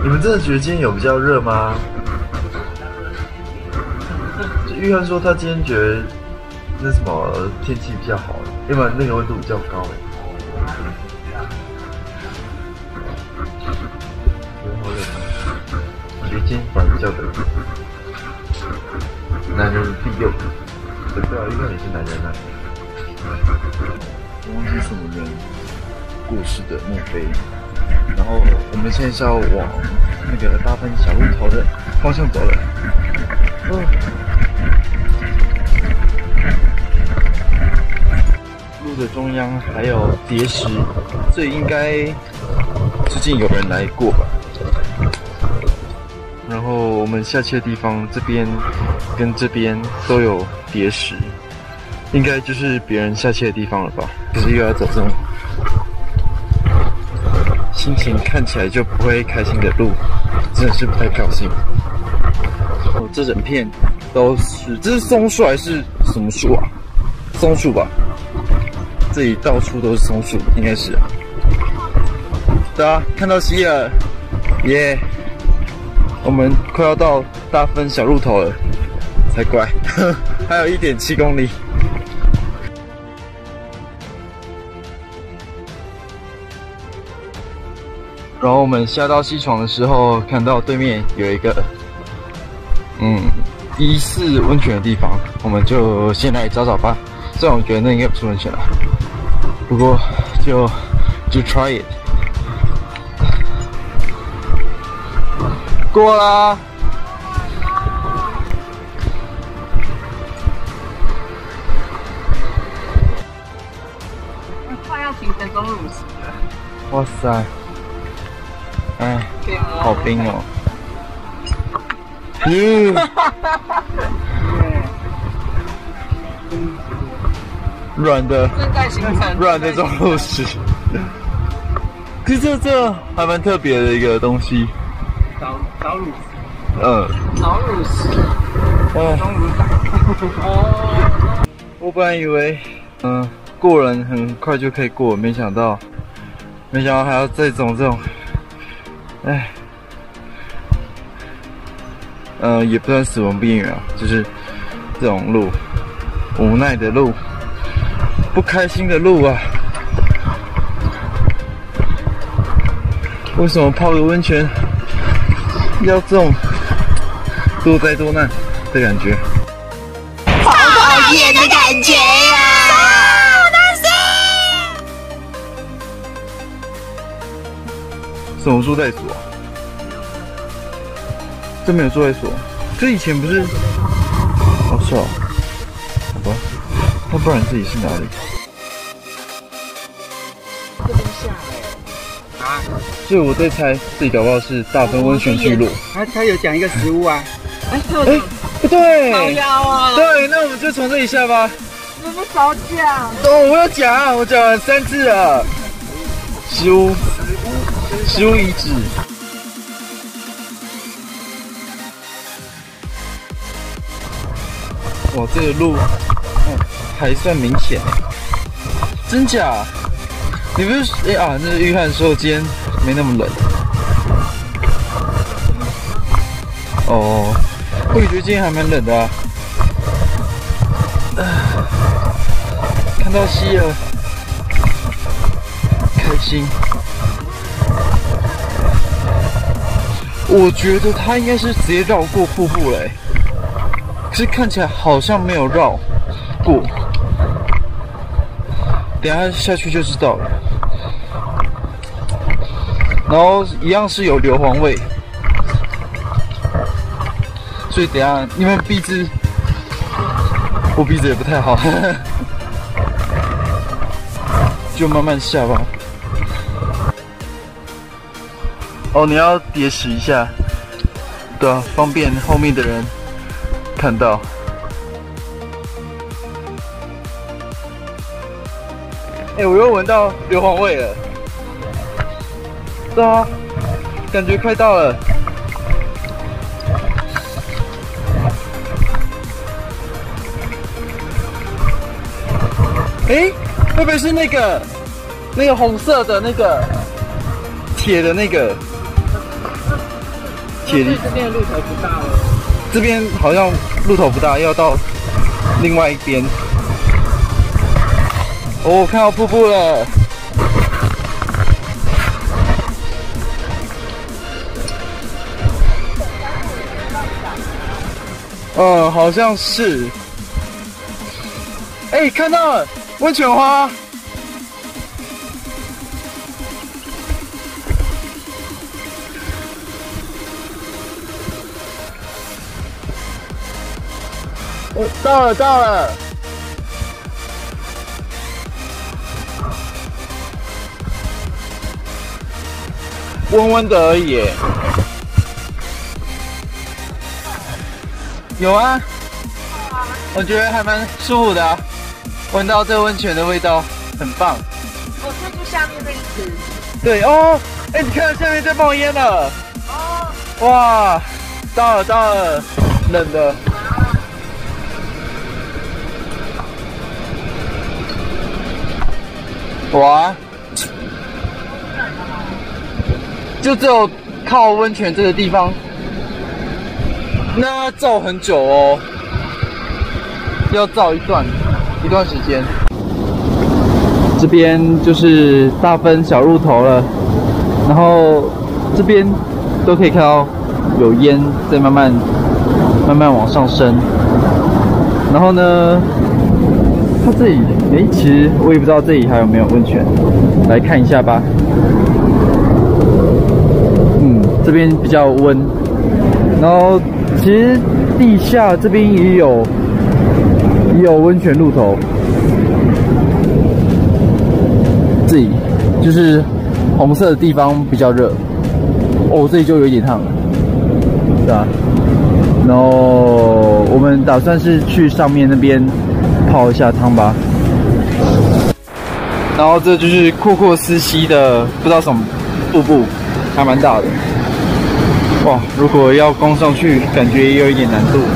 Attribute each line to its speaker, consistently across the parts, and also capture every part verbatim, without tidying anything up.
Speaker 1: 你们真的觉得今天有比较热吗？玉涵说他今天觉得那什么天气比较好，因为那个温度比较高哎。我觉得今天反而比较冷。男人必有。对啊，玉涵也是男人啊。我忘记什么人过世的墓碑。然后我们现在是要往那个大分小路头的方向走了。嗯。路的中央还有叠石，所以应该最近有人来过吧。然后我们下切的地方这边跟这边都有叠石，应该就是别人下切的地方了吧？可是又要走这种心情看起来就不会开心的路，真的是不太高兴。哦，这整片都是，这是松树还是什么树啊？松树吧。这里到处都是松树，应该是啊。对啊，看到溪了，耶！我们快要到大分小路头了，才怪，还有一点七公里。然后我们下到西床的时候，看到对面有一个，嗯，疑似温泉的地方，我们就先来找找吧。虽然我觉得那应该不是温泉了，不过就就 try it。过啦。
Speaker 2: 快要停人中路时了。
Speaker 1: 哇塞！哎，好冰哦。嗯。软的，
Speaker 2: 正在形成
Speaker 1: 软的中路石。其实这这还蛮特别的一个东西。
Speaker 2: 早早乳石。
Speaker 1: 嗯。
Speaker 2: 早乳石。
Speaker 1: 哦。
Speaker 2: 中乳仔。哦。
Speaker 1: 我本来以为，嗯、呃，过人很快就可以过，没想到，没想到还要再走这种，哎，呃，也不算死亡边缘啊，就是这种路，无奈的路。不开心的路啊！为什么泡个温泉要这种多灾多难的感觉？
Speaker 3: 好讨厌的感觉呀！好难受！
Speaker 1: 什么住在所？这没有住在所，这以前不是？哦，是哦，好吧。那不然这里是哪里？
Speaker 2: 这边下来啊！
Speaker 1: 所以我在猜，这里搞不好是大分温泉聚落。
Speaker 2: 他他有讲一个食物啊，哎，
Speaker 1: 哎，不对，
Speaker 2: 好妖啊！
Speaker 1: 对，那我们就从这里下吧。
Speaker 2: 你不少讲。
Speaker 1: 哦，我要讲，我讲了三次了。食物，食物遗址。哇，这个路。还算明显哎，真假？你不是哎、欸、啊？那玉涵说今天没那么冷。哦，我也觉得今天还蛮冷的啊。呃、看到溪了，开心。我觉得他应该是直接绕过瀑布了、欸，可是看起来好像没有绕过。等一下下去就知道了。然后一样是有硫磺味，所以等一下你们鼻子，我鼻子也不太好，就慢慢下吧。哦，你要叠石一下，对啊，方便后面的人看到。哎、欸，我又闻到硫磺味了。对啊，感觉快到了。哎、欸，会不会是那个那个红色的那个铁的那个？ 铁力。
Speaker 2: 这边的路头不大了。
Speaker 1: 这边好像路头不大，要到另外一边。哦，看到瀑布了。嗯，好像是。哎、欸，看到了温泉花。哦，到了，到了。温温的而已耶。有啊，我觉得还蛮舒服的啊，闻到这温泉的味道，很棒。
Speaker 2: 我是去下面那一池。
Speaker 1: 对哦，哎、欸，你看下面在冒烟了。哦。哇，到了到了，冷的。哇，就只有靠温泉这个地方。那要照很久哦，要照一段一段时间。这边就是大分小路头了，然后这边都可以看到有烟在慢慢慢慢往上升。然后呢，它这里哎、欸，其实我也不知道这里还有没有温泉，来看一下吧。嗯，这边比较温，然后。其实地下这边也有也有温泉露头，这里就是红色的地方比较热，哦，这里就有一点烫了，是啊。然后我们打算是去上面那边泡一下汤吧。然后这就是阔阔斯溪的不知道什么瀑布，还蛮大的。哇，如果要攻上去，感觉也有一点难度。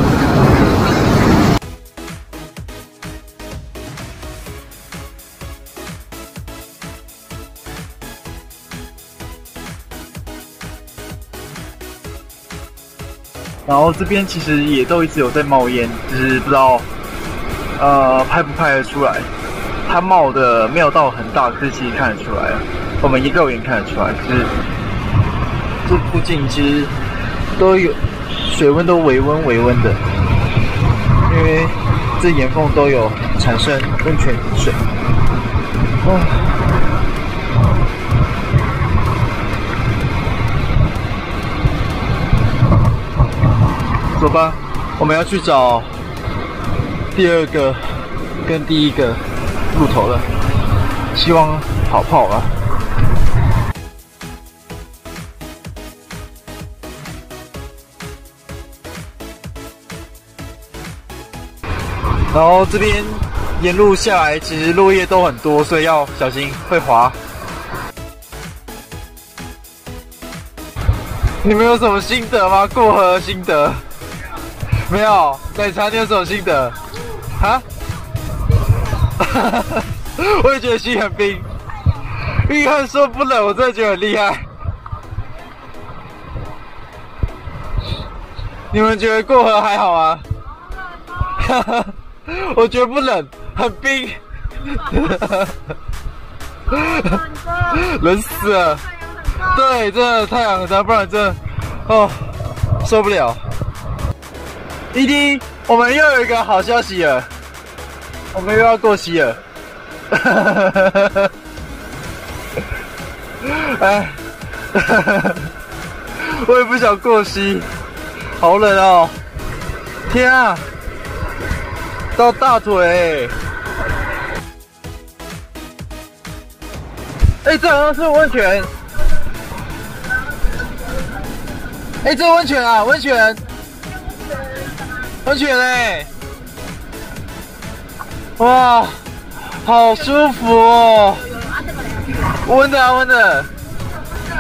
Speaker 1: 然后这边其实也都一直有在冒烟，只是不知道呃拍不拍得出来。它冒的没有到很大，可是其实看得出来了，我们一肉眼看得出来，就是。这附近其实都有水温都微温微温的，因为这岩缝都有产生温泉水。哦，走吧，我们要去找第二个跟第一个路头了，希望好泡啊。然后这边沿路下来，其实落叶都很多，所以要小心会滑。你们有什么心得吗？过河的心得？没有。奶茶，你有什么心得？啊？我也觉得心很冰。玉汉说不冷，我真的觉得很厉害。你们觉得过河还好吗？哈哈。我觉得不冷，很冰，冷死了。对，真的太阳很大，不然真的哦受不了。E D， 我们又有一个好消息了，我们又要过溪了。哎，我也不想过溪，好冷哦！天啊！到大腿，哎、欸，这好像是温泉，哎、欸，这温泉啊，温泉，温泉哎、欸，哇，好舒服哦，温的啊，温的，耶、yeah ！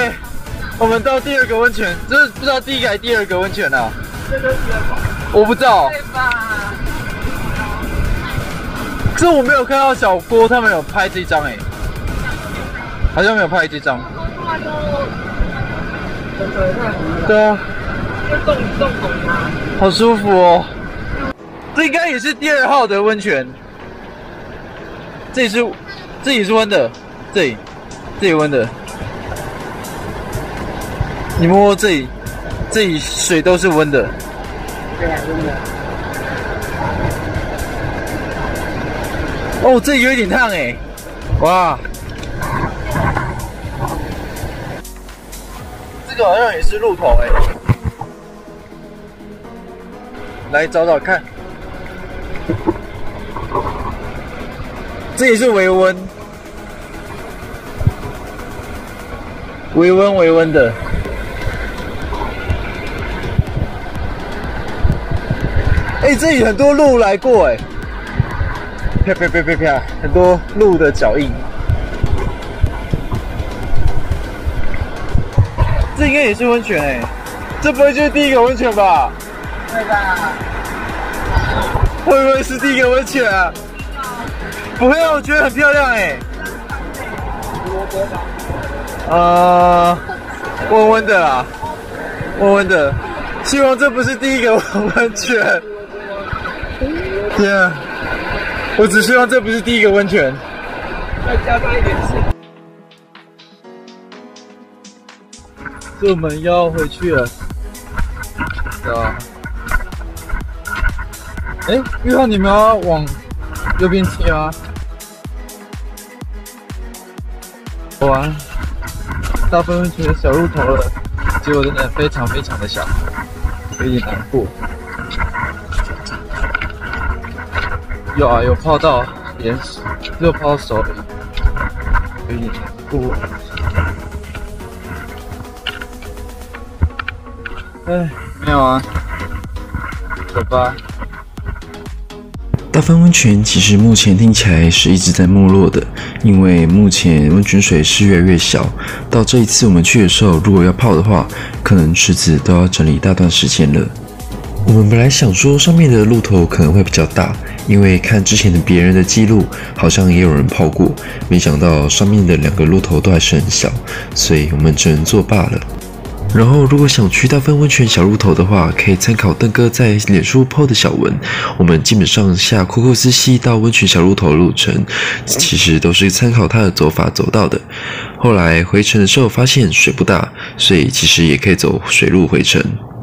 Speaker 1: 我们到第二个温泉，这是不知道第一个还是第二个温泉啊？我不知道。对吧？可是我没有看到小郭他们有拍这张哎、欸，好像没有拍这张。 对啊，
Speaker 2: 就动一动动啊。
Speaker 1: 好舒服哦。这应该也是第二号的温泉。这里是，这里是温的，这里，这里温的。你摸摸这里，这里水都是温的。
Speaker 2: 对啊，温的。
Speaker 1: 哦，这里有一点烫哎，哇！这个好像也是鹿头哎，来找找看。这也是微温，微温微温的。哎、欸，这里很多鹿来过哎，啪啪啪啪啪，很多鹿的脚印。这应该也是温泉哎，这不会就是第一个温泉吧？
Speaker 2: 对吧？
Speaker 1: 会不会是第一个温泉啊？不会啊，我觉得很漂亮哎。呃，温温的啦，温温的。希望这不是第一个温泉。天啊！我只希望这不是第一个温泉。
Speaker 2: 再加上一点水。
Speaker 1: 这我们要回去了。啊。哎、欸，玉浩，你们要往右边切啊。走完大分温泉的小路头了，结果真的非常非常的小，有点难过。有啊，有泡到岩石，只有泡到手而已，有点难过。哎，没有啊，走吧。
Speaker 4: 大分温泉其实目前听起来是一直在没落的，因为目前温泉水是越来越小。到这一次我们去的时候，如果要泡的话，可能池子都要整理一大段时间了。我们本来想说上面的鹿头可能会比较大，因为看之前的别人的记录，好像也有人泡过，没想到上面的两个鹿头都还是很小，所以我们只能作罢了。然后，如果想去大分温泉小鹿头的话，可以参考邓哥在脸书 P O 的小文。我们基本上下库库斯溪到温泉小鹿头的路程，其实都是参考他的走法走到的。后来回程的时候发现水不大，所以其实也可以走水路回程。